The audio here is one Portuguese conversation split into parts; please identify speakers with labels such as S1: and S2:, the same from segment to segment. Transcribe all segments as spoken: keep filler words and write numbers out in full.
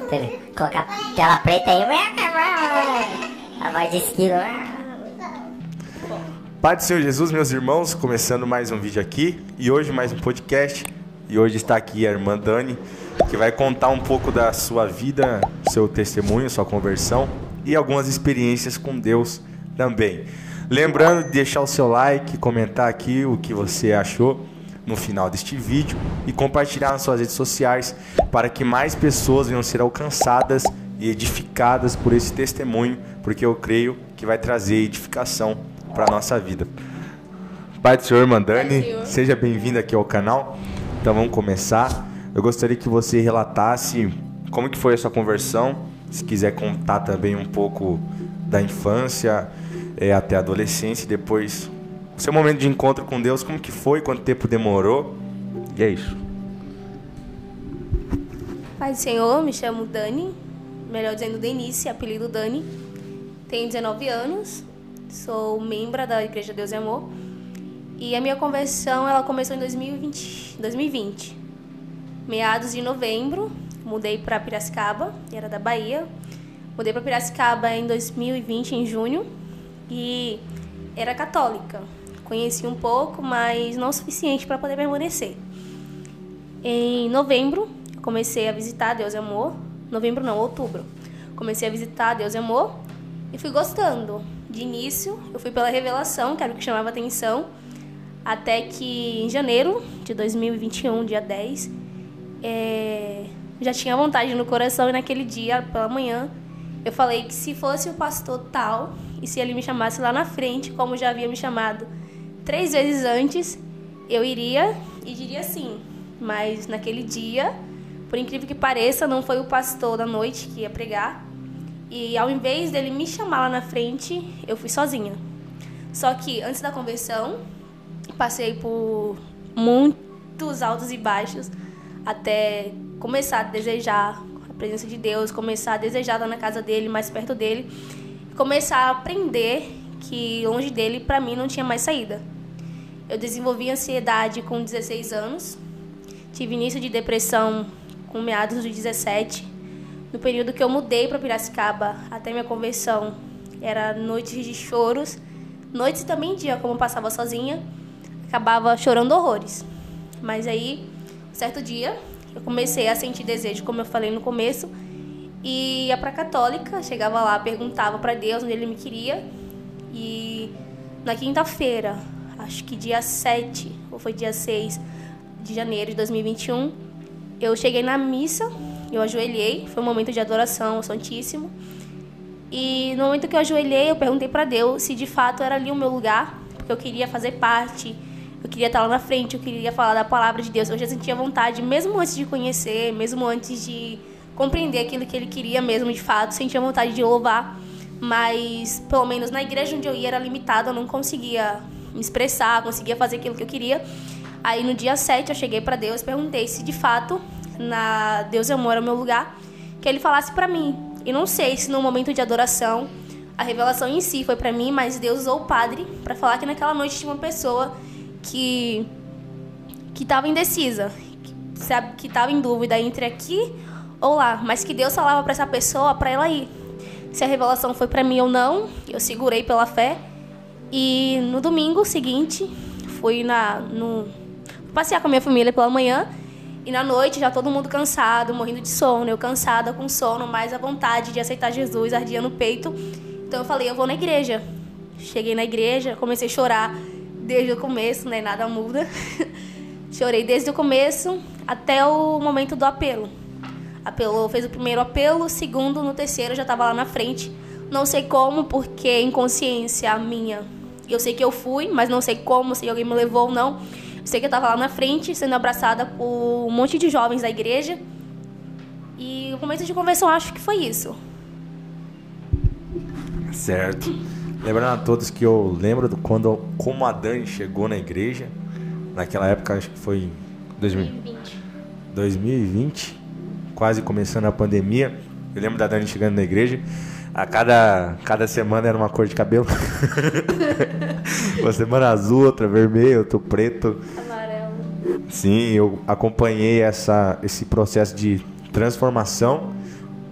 S1: Colocar tela preta aí. A voz de esquilo.
S2: Pai do Senhor Jesus, meus irmãos, começando mais um vídeo aqui. E hoje mais um podcast. E hoje está aqui a irmã Dani, que vai contar um pouco da sua vida, seu testemunho, sua conversão e algumas experiências com Deus também. Lembrando de deixar o seu like, comentar aqui o que você achou no final deste vídeo e compartilhar nas suas redes sociais para que mais pessoas venham ser alcançadas e edificadas por esse testemunho, porque eu creio que vai trazer edificação para a nossa vida. Pai do Senhor, irmã Dani, seja bem-vinda aqui ao canal. Então vamos começar. Eu gostaria que você relatasse como que foi a sua conversão, se quiser contar também um pouco da infância é, até a adolescência e depois o seu momento de encontro com Deus, como que foi, quanto tempo demorou, e é isso.
S3: Pai do Senhor, me chamo Dani, melhor dizendo Denise, apelido Dani. Tenho dezenove anos, sou membro da Igreja Deus e Amor. E a minha conversão, ela começou em dois mil e vinte, dois mil e vinte. Meados de novembro, mudei para Piracicaba, era da Bahia. Mudei para Piracicaba em dois mil e vinte, em junho, e era católica. Conheci um pouco, mas não o suficiente para poder permanecer. Em novembro, comecei a visitar Deus e Amor. Novembro não, outubro. Comecei a visitar Deus e Amor e fui gostando. De início, eu fui pela revelação, que era o que chamava atenção, até que em janeiro de dois mil e vinte e um, dia dez, é, já tinha vontade no coração, e naquele dia, pela manhã, eu falei que se fosse o pastor tal, e se ele me chamasse lá na frente, como já havia me chamado três vezes antes, eu iria e diria sim. Mas naquele dia, por incrível que pareça, não foi o pastor da noite que ia pregar. E ao invés dele me chamar lá na frente, eu fui sozinha. Só que antes da conversão, passei por muitos altos e baixos até começar a desejar a presença de Deus, começar a desejar estar na casa dele, mais perto dele, e começar a aprender que longe dele, para mim, não tinha mais saída. Eu desenvolvi ansiedade com dezesseis anos, tive início de depressão com meados dos dezessete. No período que eu mudei para Piracicaba até minha conversão, era noites de choros, noites e também dia, como eu passava sozinha, acabava chorando horrores. Mas aí, certo dia, eu comecei a sentir desejo, como eu falei no começo, e ia para a católica, chegava lá, perguntava para Deus onde ele me queria, e na quinta-feira, acho que dia sete, ou foi dia seis de janeiro de dois mil e vinte e um, eu cheguei na missa, eu ajoelhei, foi um momento de adoração ao Santíssimo, e no momento que eu ajoelhei, eu perguntei para Deus se de fato era ali o meu lugar, porque eu queria fazer parte, eu queria estar lá na frente, eu queria falar da palavra de Deus. Eu já sentia vontade, mesmo antes de conhecer, mesmo antes de compreender aquilo que ele queria mesmo, de fato, sentia vontade de louvar, mas pelo menos na igreja onde eu ia era limitado, eu não conseguia me expressar, conseguia fazer aquilo que eu queria. Aí no dia sete eu cheguei para Deus, perguntei se de fato na Deus e Amor era o meu lugar, que ele falasse para mim. E não sei se no momento de adoração a revelação em si foi para mim, mas Deus usou o padre para falar que naquela noite tinha uma pessoa que que estava indecisa, que sabe, que estava em dúvida entre aqui ou lá, mas que Deus falava para essa pessoa para ela ir. Se a revelação foi para mim ou não, eu segurei pela fé. E no domingo seguinte, fui na, no, passear com a minha família pela manhã. E na noite, já todo mundo cansado, morrendo de sono. Eu cansada, com sono, mas a vontade de aceitar Jesus ardia no peito. Então eu falei, eu vou na igreja. Cheguei na igreja, comecei a chorar desde o começo, né? Nada muda. Chorei desde o começo até o momento do apelo. Apelou, fez o primeiro apelo, o segundo, no terceiro eu já estava lá na frente. Não sei como, porque inconsciência minha. Eu sei que eu fui, mas não sei como, se alguém me levou ou não. Eu sei que eu estava lá na frente, sendo abraçada por um monte de jovens da igreja. E o momento de conversão, acho que foi isso.
S2: Certo. Lembrando a todos que eu lembro do quando, como a Dani chegou na igreja. Naquela época, acho que foi dois mil e vinte. dois mil e vinte, quase começando a pandemia. Eu lembro da Dani chegando na igreja. A cada, cada semana era uma cor de cabelo. Uma semana azul, outra vermelho, outro preto.
S3: Amarelo.
S2: Sim, eu acompanhei essa, esse processo de transformação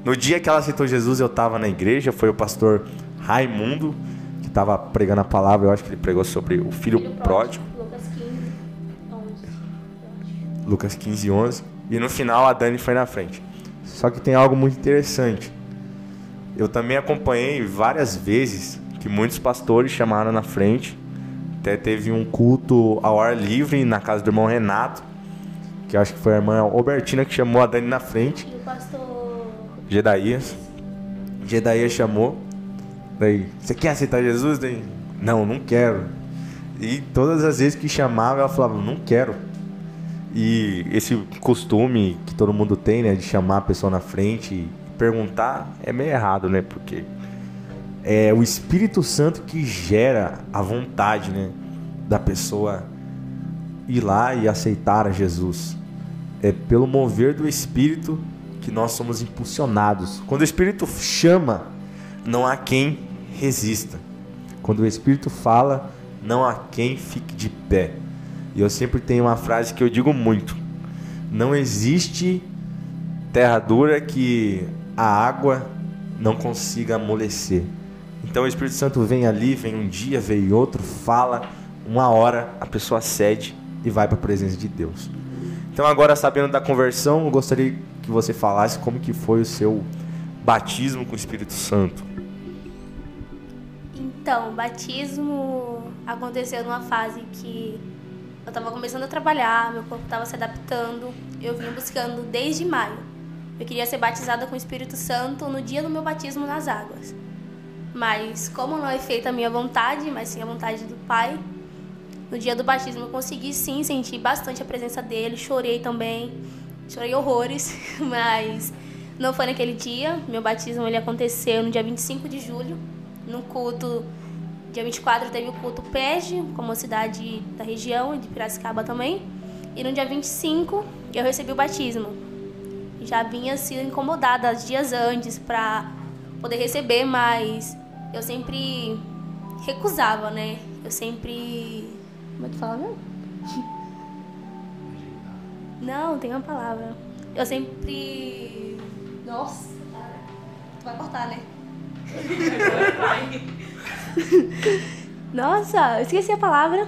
S2: No dia que ela aceitou Jesus, eu estava na igreja, foi o pastor Raimundo, que estava pregando a palavra, eu acho que ele pregou sobre o filho, filho pródigo.
S3: Lucas quinze, onze, eu acho.
S2: Lucas quinze, onze. E no final a Dani foi na frente. Só que tem algo muito interessante. Eu também acompanhei várias vezes que muitos pastores chamaram na frente. Até teve um culto ao ar livre na casa do irmão Renato, que eu acho que foi a irmã Albertina que chamou a Dani na frente.
S3: E o pastor
S2: Gedaías. Gedaías chamou. Daí, você quer aceitar Jesus? Daí, não, não quero. E todas as vezes que chamava, ela falava, não quero. E esse costume que todo mundo tem, né, de chamar a pessoa na frente e perguntar, é meio errado, né? Porque é o Espírito Santo que gera a vontade, né, da pessoa ir lá e aceitar a Jesus. É pelo mover do Espírito que nós somos impulsionados. Quando o Espírito chama, não há quem resista. Quando o Espírito fala, não há quem fique de pé. E eu sempre tenho uma frase que eu digo muito: não existe terra dura que a água não consiga amolecer. Então o Espírito Santo vem ali, vem um dia, vem outro, fala, uma hora a pessoa cede e vai para a presença de Deus. Então agora, sabendo da conversão, eu gostaria que você falasse como que foi o seu batismo com o Espírito Santo.
S3: Então, o batismo aconteceu numa fase que eu estava começando a trabalhar, meu corpo estava se adaptando, eu vim buscando desde maio. Eu queria ser batizada com o Espírito Santo no dia do meu batismo nas águas. Mas como não é feita a minha vontade, mas sim a vontade do Pai, no dia do batismo eu consegui sim sentir bastante a presença dele, chorei também, chorei horrores, mas não foi naquele dia. Meu batismo ele aconteceu no dia vinte e cinco de julho, no culto. Dia vinte e quatro teve o culto P E G, como a cidade da região, de Piracicaba também. E no dia vinte e cinco eu recebi o batismo. Já vinha sido incomodada dias antes para poder receber, mas eu sempre recusava, né? Eu sempre... Como é que fala mesmo? Não, tem uma palavra. Eu sempre... Nossa, cara. Tu vai cortar, né? Nossa, eu esqueci a palavra.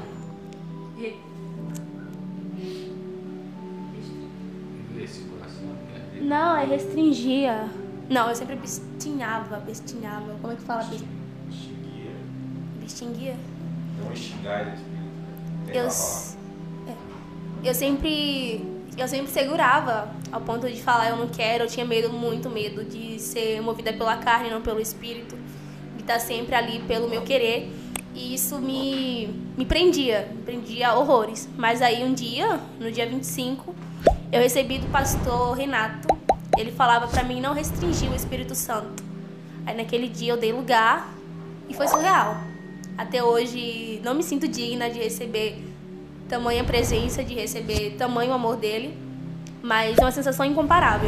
S3: Não, é restringia. Não, eu sempre bestinhava, bestinhava. Como é que fala? Bestinguia?
S2: Não extingar.
S3: Eu, é, eu sempre eu sempre segurava ao ponto de falar eu não quero. Eu tinha medo, muito medo de ser movida pela carne, não pelo espírito, de estar sempre ali pelo meu querer, e isso me, me prendia, me prendia a horrores. Mas aí um dia, no dia vinte e cinco, eu recebi do pastor Renato. Ele falava pra mim não restringir o Espírito Santo. Aí naquele dia eu dei lugar e foi surreal. Até hoje não me sinto digna de receber tamanha presença, de receber tamanho amor dele, mas é uma sensação incomparável.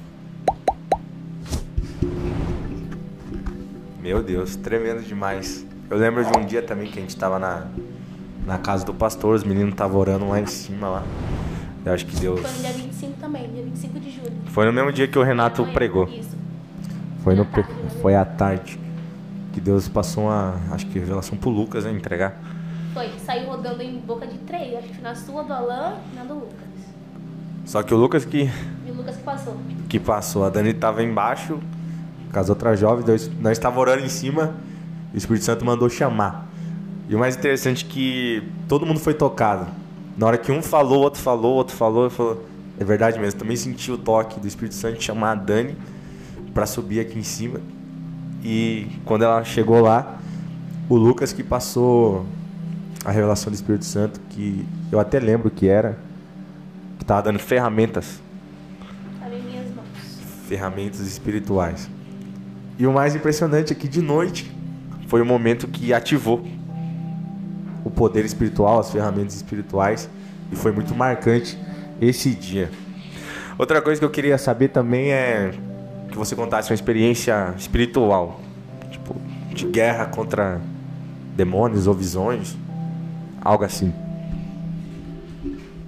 S2: Meu Deus, tremendo demais. Eu lembro de um dia também que a gente tava na, na casa do pastor, os meninos estavam orando lá em cima lá. Eu acho que Deus...
S3: Foi no dia vinte e cinco também, dia vinte e cinco de julho.
S2: Foi no mesmo dia que o Renato pregou.
S3: Isso.
S2: Foi, no, foi à tarde que Deus passou uma, acho que revelação pro Lucas, né, entregar.
S3: Foi, saiu rodando em boca de três, acho que na sua do Alan e na do Lucas.
S2: Só que o Lucas que,
S3: E o Lucas que passou.
S2: que passou, a Dani tava embaixo, com as outras jovens, nós, nós estávamos orando em cima, e o Espírito Santo mandou chamar. E o mais interessante é que todo mundo foi tocado. Na hora que um falou, o outro falou, o outro falou, falou, é verdade mesmo, também senti o toque do Espírito Santo de chamar a Dani para subir aqui em cima. E quando ela chegou lá, o Lucas que passou a revelação do Espírito Santo, que eu até lembro que era, que estava dando ferramentas,
S3: Estava em minhas mãos.
S2: ferramentas espirituais. E o mais impressionante é que de noite foi o momento que ativou o poder espiritual, as ferramentas espirituais, e foi muito marcante esse dia. Outra coisa que eu queria saber também é que você contasse uma experiência espiritual, tipo, de guerra contra demônios ou visões, algo assim.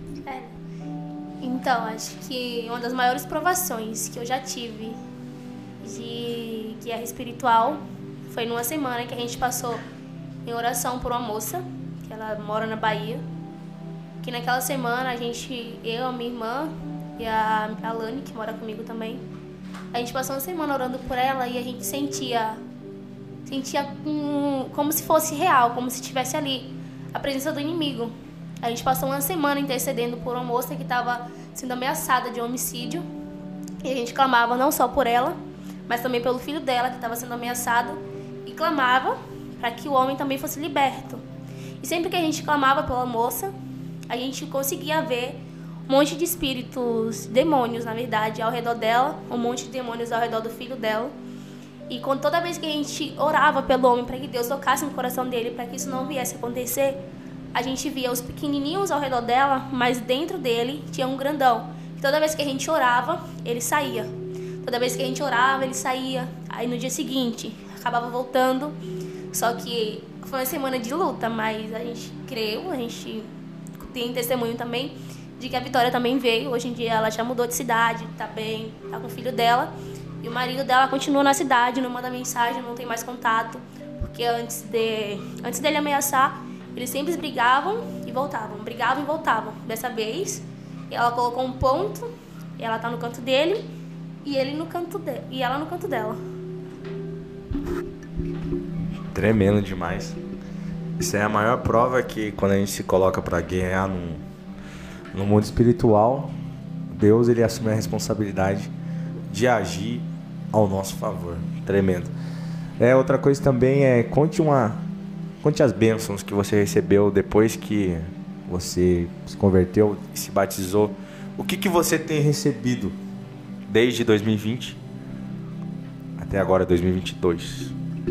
S3: É. Então, acho que uma das maiores provações que eu já tive de guerra espiritual. Foi numa semana que a gente passou em oração por uma moça, que ela mora na Bahia. Que naquela semana a gente, eu, a minha irmã e a Alane, que mora comigo também, a gente passou uma semana orando por ela e a gente sentia, sentia um, como se fosse real, como se estivesse ali a presença do inimigo. A gente passou uma semana intercedendo por uma moça que estava sendo ameaçada de homicídio. E a gente clamava não só por ela, mas também pelo filho dela, que estava sendo ameaçado. E clamava para que o homem também fosse liberto. E sempre que a gente clamava pela moça, a gente conseguia ver um monte de espíritos, demônios, na verdade, ao redor dela. Um monte de demônios ao redor do filho dela. E quando, toda vez que a gente orava pelo homem para que Deus tocasse no coração dele, para que isso não viesse a acontecer, a gente via os pequenininhos ao redor dela, mas dentro dele tinha um grandão. E toda vez que a gente orava, ele saía. Toda vez que a gente orava, ele saía. Aí no dia seguinte, acabava voltando. Só que foi uma semana de luta, mas a gente creu, a gente tem testemunho também de que a Vitória também veio. Hoje em dia ela já mudou de cidade, tá bem, tá com o filho dela. E o marido dela continua na cidade, não manda mensagem, não tem mais contato. Porque antes, de, antes dele ameaçar, eles sempre brigavam e voltavam. Brigavam e voltavam. Dessa vez, ela colocou um ponto, e ela tá no canto dele, e, ele no canto de, e ela no canto dela.
S2: Tremendo demais. Isso é a maior prova que quando a gente se coloca para guerrear no, no mundo espiritual, Deus ele assume a responsabilidade de agir ao nosso favor. Tremendo. É, outra coisa também é conte uma conte as bênçãos que você recebeu depois que você se converteu e se batizou. O que que você tem recebido desde dois mil e vinte até agora dois mil e vinte e dois?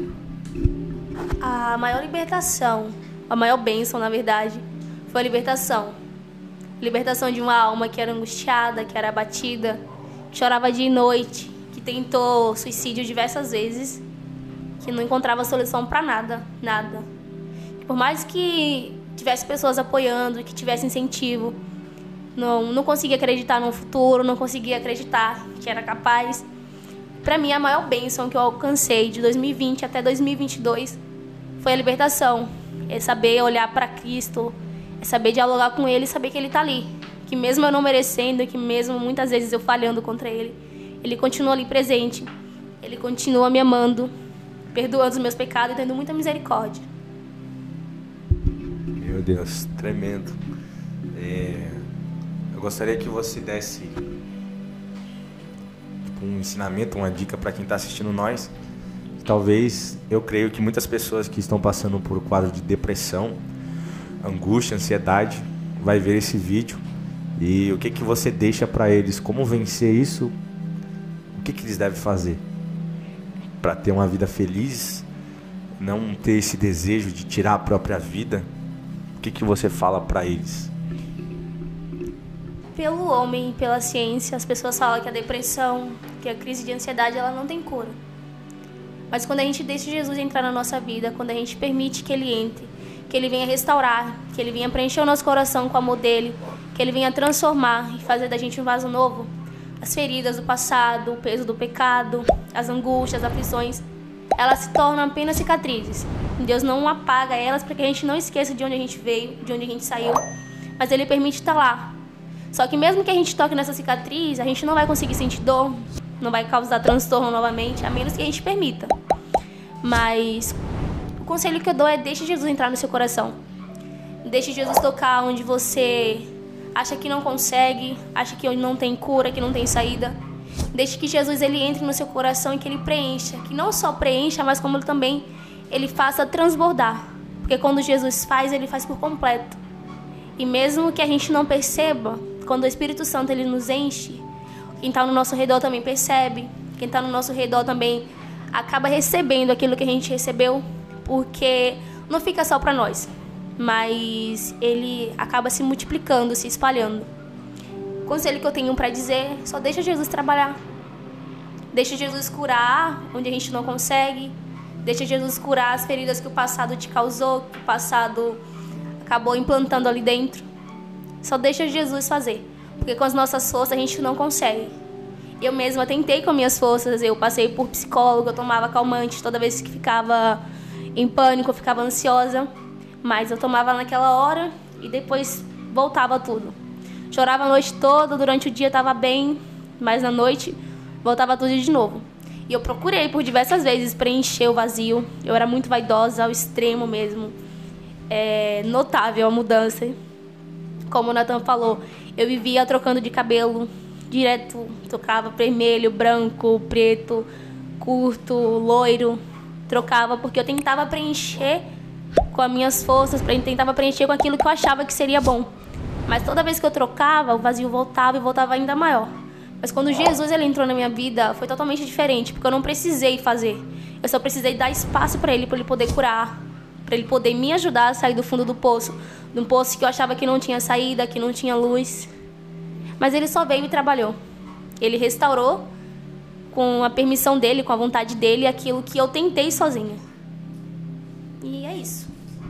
S3: A maior libertação, a maior bênção, na verdade, foi a libertação. Libertação de uma alma que era angustiada, que era abatida, que chorava dia e noite, que tentou suicídio diversas vezes, que não encontrava solução para nada, nada. Por mais que tivesse pessoas apoiando, que tivesse incentivo, não, não conseguia acreditar no futuro, não conseguia acreditar que era capaz. Para mim, a maior bênção que eu alcancei de dois mil e vinte até dois mil e vinte e dois foi a libertação. É saber olhar para Cristo, é saber dialogar com Ele e saber que Ele está ali. Que mesmo eu não merecendo, que mesmo muitas vezes eu falhando contra Ele, Ele continua ali presente. Ele continua me amando, perdoando os meus pecados e tendo muita misericórdia.
S2: Meu Deus, tremendo. É, eu gostaria que você desse tipo, um ensinamento, uma dica para quem está assistindo nós. Talvez, eu creio que muitas pessoas que estão passando por um quadro de depressão, angústia, ansiedade, vai ver esse vídeo. E o que que você deixa para eles? Como vencer isso? O que que eles devem fazer para ter uma vida feliz? Não ter esse desejo de tirar a própria vida? O que que você fala para eles?
S3: Pelo homem e pela ciência, as pessoas falam que a depressão, que a crise de ansiedade, ela não tem cura. Mas quando a gente deixa Jesus entrar na nossa vida, quando a gente permite que Ele entre, que Ele venha restaurar, que Ele venha preencher o nosso coração com o amor dEle, que Ele venha transformar e fazer da gente um vaso novo, as feridas do passado, o peso do pecado, as angústias, as aflições, elas se tornam apenas cicatrizes. Deus não apaga elas para que a gente não esqueça de onde a gente veio, de onde a gente saiu, mas Ele permite estar lá. Só que mesmo que a gente toque nessa cicatriz, a gente não vai conseguir sentir dor, não vai causar transtorno novamente, a menos que a gente permita. Mas o conselho que eu dou é deixe Jesus entrar no seu coração. Deixe Jesus tocar onde você acha que não consegue, acha que não tem cura, que não tem saída. Deixe que Jesus ele entre no seu coração e que Ele preencha. Que não só preencha, mas como também Ele faça transbordar. Porque quando Jesus faz, Ele faz por completo. E mesmo que a gente não perceba, quando o Espírito Santo ele nos enche, quem está no nosso redor também percebe. Quem está no nosso redor também acaba recebendo aquilo que a gente recebeu, porque não fica só para nós, mas ele acaba se multiplicando, se espalhando. O conselho que eu tenho para dizer, só deixa Jesus trabalhar. Deixa Jesus curar onde a gente não consegue. Deixa Jesus curar as feridas que o passado te causou, que o passado acabou implantando ali dentro. Só deixa Jesus fazer, porque com as nossas forças a gente não consegue. Eu mesma tentei com minhas forças, eu passei por psicólogo, eu tomava calmante toda vez que ficava em pânico, eu ficava ansiosa. Mas eu tomava naquela hora e depois voltava tudo. Chorava a noite toda, durante o dia estava bem, mas na noite voltava tudo de novo. E eu procurei por diversas vezes preencher o vazio. Eu era muito vaidosa, ao extremo mesmo. É notável a mudança. Como o Nathan falou, eu vivia trocando de cabelo. Direto trocava vermelho, branco, preto, curto, loiro. Trocava porque eu tentava preencher com as minhas forças, tentava preencher com aquilo que eu achava que seria bom. Mas toda vez que eu trocava, o vazio voltava e voltava ainda maior. Mas quando Jesus ele entrou na minha vida, foi totalmente diferente, porque eu não precisei fazer. Eu só precisei dar espaço para ele, para ele poder curar, para ele poder me ajudar a sair do fundo do poço, de um poço que eu achava que não tinha saída, que não tinha luz. Mas ele só veio e trabalhou. Ele restaurou, com a permissão dele, com a vontade dele, aquilo que eu tentei sozinha. E é isso.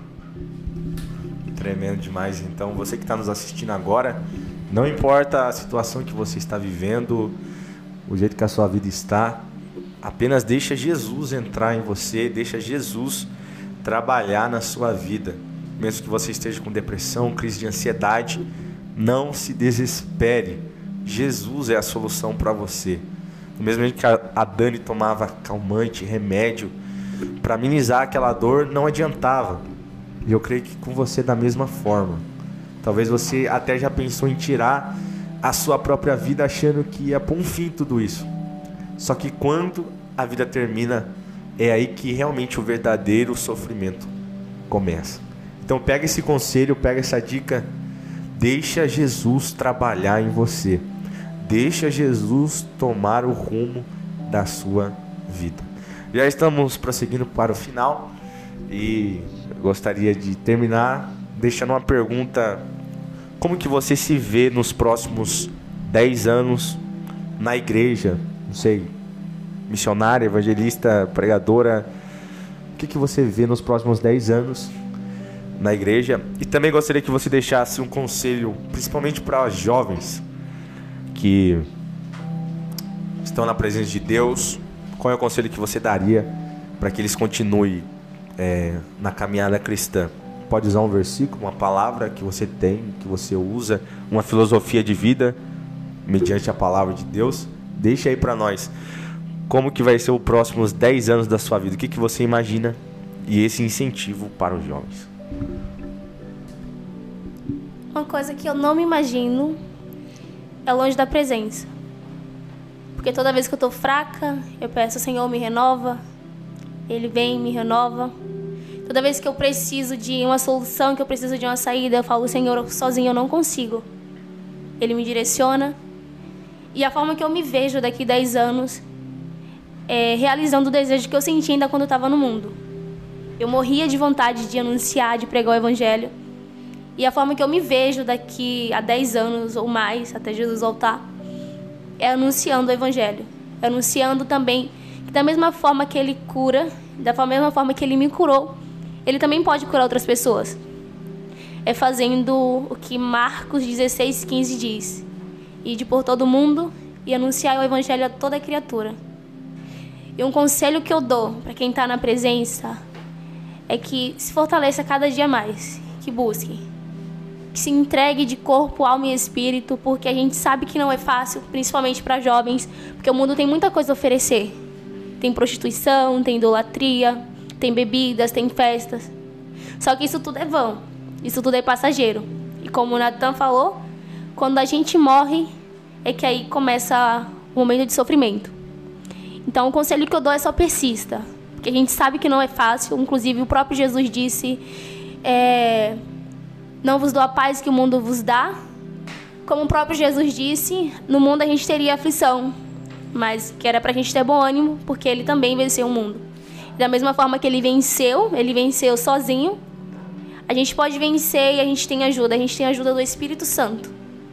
S2: Tremendo demais. Então, você que está nos assistindo agora, não importa a situação que você está vivendo, o jeito que a sua vida está, apenas deixa Jesus entrar em você, deixa Jesus trabalhar na sua vida. Mesmo que você esteja com depressão, crise de ansiedade, não se desespere. Jesus é a solução para você. Do mesmo jeito que a Dani tomava calmante, remédio, para amenizar aquela dor, não adiantava. E eu creio que com você da mesma forma. Talvez você até já pensou em tirar a sua própria vida achando que ia pôr um fim em tudo isso. Só que quando a vida termina, é aí que realmente o verdadeiro sofrimento começa. Então pega esse conselho, pega essa dica, deixa Jesus trabalhar em você. Deixa Jesus tomar o rumo da sua vida. Já estamos prosseguindo para o final e eu gostaria de terminar deixando uma pergunta: como que você se vê nos próximos dez anos na igreja? Não sei, missionária, evangelista, pregadora. O que que você vê nos próximos dez anos na igreja? E também gostaria que você deixasse um conselho, principalmente para os jovens que estão na presença de Deus. Qual é o conselho que você daria para que eles continuem é, na caminhada cristã? Pode usar um versículo, uma palavra que você tem, que você usa, uma filosofia de vida mediante a palavra de Deus. Deixa aí para nós como que vai ser os próximos dez anos da sua vida, o que que você imagina, e esse incentivo para os jovens.
S3: Uma coisa que eu não me imagino é longe da presença. Porque toda vez que eu tô fraca, eu peço: Senhor, me renova. Ele vem, me renova. Toda vez que eu preciso de uma solução, que eu preciso de uma saída, eu falo: Senhor, sozinho eu não consigo. Ele me direciona. E a forma que eu me vejo daqui dez anos é realizando o desejo que eu senti ainda quando eu estava no mundo. Eu morria de vontade de anunciar, de pregar o evangelho. E a forma que eu me vejo daqui a dez anos ou mais, até Jesus voltar, é anunciando o evangelho. É anunciando também que da mesma forma que ele cura, da mesma forma que ele me curou, ele também pode curar outras pessoas. É fazendo o que Marcos dezesseis, quinze diz: ide por todo mundo e anunciar o evangelho a toda criatura. E um conselho que eu dou para quem está na presença é que se fortaleça cada dia mais, que busque, que se entregue de corpo, alma e espírito, porque a gente sabe que não é fácil, principalmente para jovens, porque o mundo tem muita coisa a oferecer. Tem prostituição, tem idolatria, tem bebidas, tem festas. Só que isso tudo é vão, isso tudo é passageiro. E como o Nathan falou, quando a gente morre, é que aí começa o momento de sofrimento. Então o conselho que eu dou é só persista, porque a gente sabe que não é fácil. Inclusive o próprio Jesus disse: é, não vos dou a paz que o mundo vos dá. Como o próprio Jesus disse, no mundo a gente teria aflição, mas que era pra gente ter bom ânimo, porque ele também venceu o mundo. E da mesma forma que ele venceu, ele venceu sozinho, a gente pode vencer e a gente tem ajuda, a gente tem ajuda do Espírito Santo.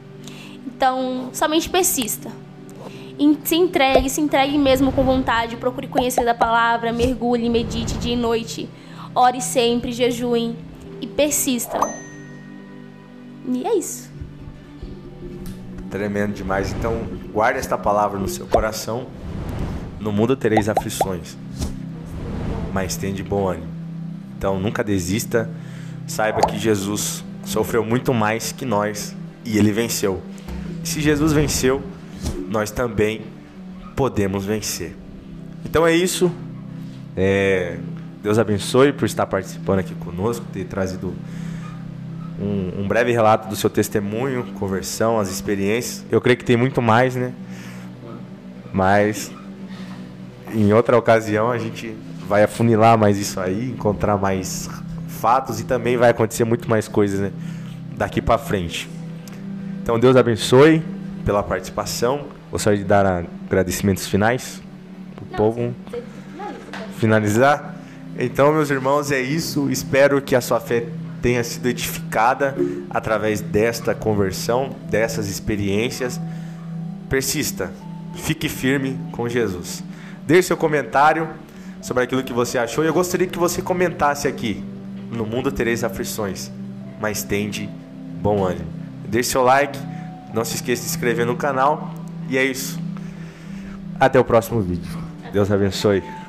S3: Então, somente persista. Se entregue, se entregue mesmo com vontade, procure conhecer da palavra, mergulhe, medite dia e noite, ore sempre, jejue e persista. E é isso.
S2: Tremendo demais. Então, guarde esta palavra no seu coração. No mundo tereis aflições, mas tende bom ânimo. Então, nunca desista. Saiba que Jesus sofreu muito mais que nós e ele venceu. E se Jesus venceu, nós também podemos vencer. Então é isso. É... Deus abençoe por estar participando aqui conosco, ter trazido um, um breve relato do seu testemunho, conversão, as experiências. Eu creio que tem muito mais, né? Mas em outra ocasião a gente vai afunilar mais isso aí, encontrar mais fatos e também vai acontecer muito mais coisas, né? Daqui para frente. Então Deus abençoe pela participação. Gostaria de dar agradecimentos finais para o povo. Finalizar? Então, meus irmãos, é isso. Espero que a sua fé tenha sido edificada através desta conversão, dessas experiências. Persista, fique firme com Jesus. Deixe seu comentário sobre aquilo que você achou. E eu gostaria que você comentasse aqui: no mundo tereis aflições, mas tende bom ânimo. Deixe seu like, não se esqueça de se inscrever no canal. E é isso. Até o próximo vídeo. Deus abençoe.